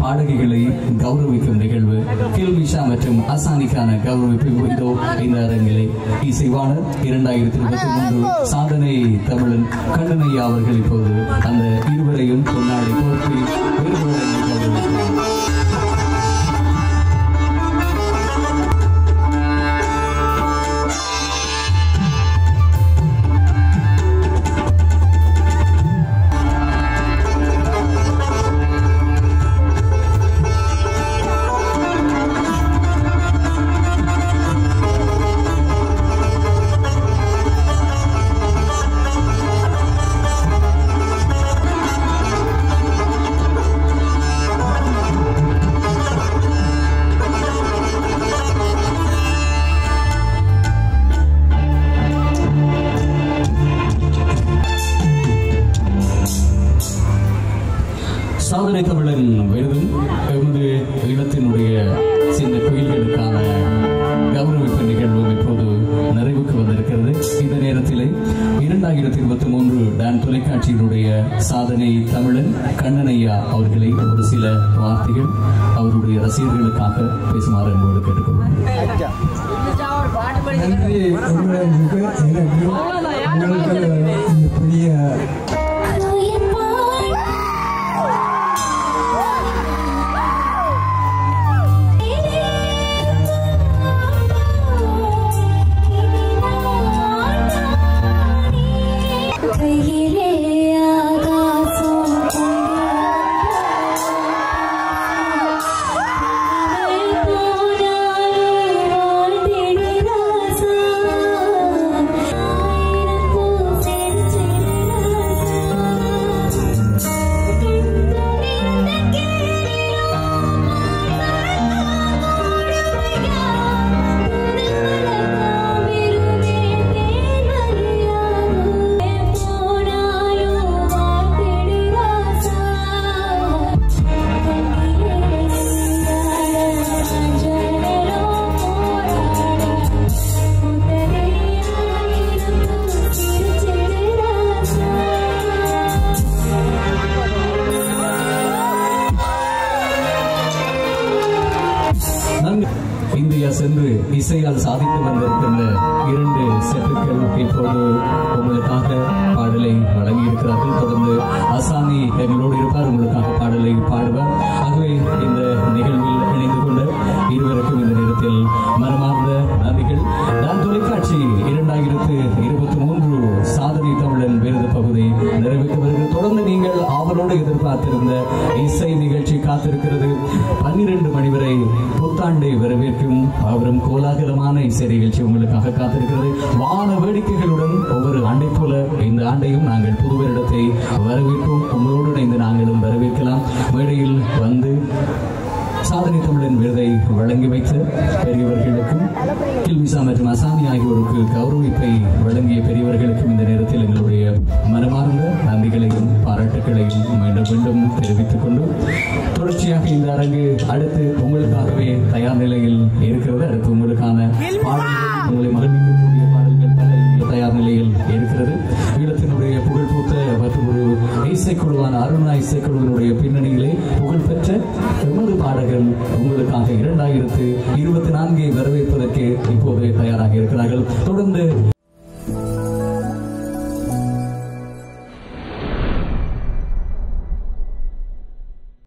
பாடகிகளை கௌரவிக்கும் நிகழ்வு கில்மிஷா மற்றும் அசானிக்கான கௌரவிப்பு இதோ இந்த அரங்கிலே இசைவாணர் 2023 சாதனை தமிழன் கண்ணனையா அவர்கள் இப்போது அந்த இருவரையும் கொண்டாடி போற்றி சாதனை தமிழன் விருதும் எமது ஈழத்தினுடைய சின்ன கோயில்களுக்கான கௌரவிப்பு நிகழ்வும் இப்போது நிறைவுக்கு வந்திருக்கிறது. இந்த நேரத்திலே 2023 டான் தொலைக்காட்சியினுடைய சாதனை தமிழன் கண்ணனையா அவர்களை ஒரு சில வார்த்தைகள் அவருடைய ரசிகர்களுக்காக பேசுமாறு என்போடு கேட்டுக்கொள்வோம். நன்றி. பெரிய இந்தியா சென்று இசையால் சாதித்து வந்திருக்கின்ற 2 செட்டுக்கள் இப்போது உங்களுக்காக பாடலை வழங்கி இருக்கிறார்கள். தொடர்ந்து அசாமி எங்களோடு இருப்பார், உங்களுக்காக பாடலை பாடுவார். ஆகவே இந்த நிகழ்வில் இணைந்து கொண்ட இருவருக்கும் இந்த நேரத்தில் மனமார்ந்த நன்றிகள். டான் தொலைக்காட்சி 2023 சாதனை தமிழன் விருது பகுதி நிறைவேற்ற வருகிறது. தொடர்ந்து நீங்கள் ஆவலோடு எதிர்பார்த்திருந்த இசை நிகழ்ச்சி காத்திருக்கிறது. 12 மணி வரை புத்தாண்டை வரவேற்கும் அவரும் கோலாகலமான இசை நிகழ்ச்சி உங்களுக்காக காத்திருக்கிறது. வான வேடிக்கைகளுடன் ஒவ்வொரு ஆண்டை போல இந்த ஆண்டையும் நாங்கள் புது வருடத்தை வரவேற்போம். உங்களோடு இணைந்து நாங்களும் வரவேற்கலாம். மேடையில் வந்து சாதனை தமிழன் விருதை வழங்கி வைத்த பெரியவர்களுக்கும் கில்மிஷா மற்றும் அசாமி ஆகியோருக்கு கௌரவிப்பை வழங்கிய பெரியவர்களுக்கும் இந்த நேரத்தில் எங்களுடைய மனமார்ந்த நன்றிகளையும் பாராட்டுகளையும் மீண்டும் மீண்டும் தெரிவித்துக் கொண்டு தொடர்ச்சியாக இந்த அரங்கு அடுத்து உங்களுக்காகவே தயார் நிலையில் இருக்கிறது. அடுத்து உங்களுக்கான பாடல்கள், உங்களை மகிழ்விக்கக்கூடிய பாடல்கள் பல தயார் நிலையில் இருக்கிறது. ஈழத்தினுடைய புகழ்பூத்த மற்றும் ஒரு இசைக்குழுவான அருணா இசைக்குழுவினுடைய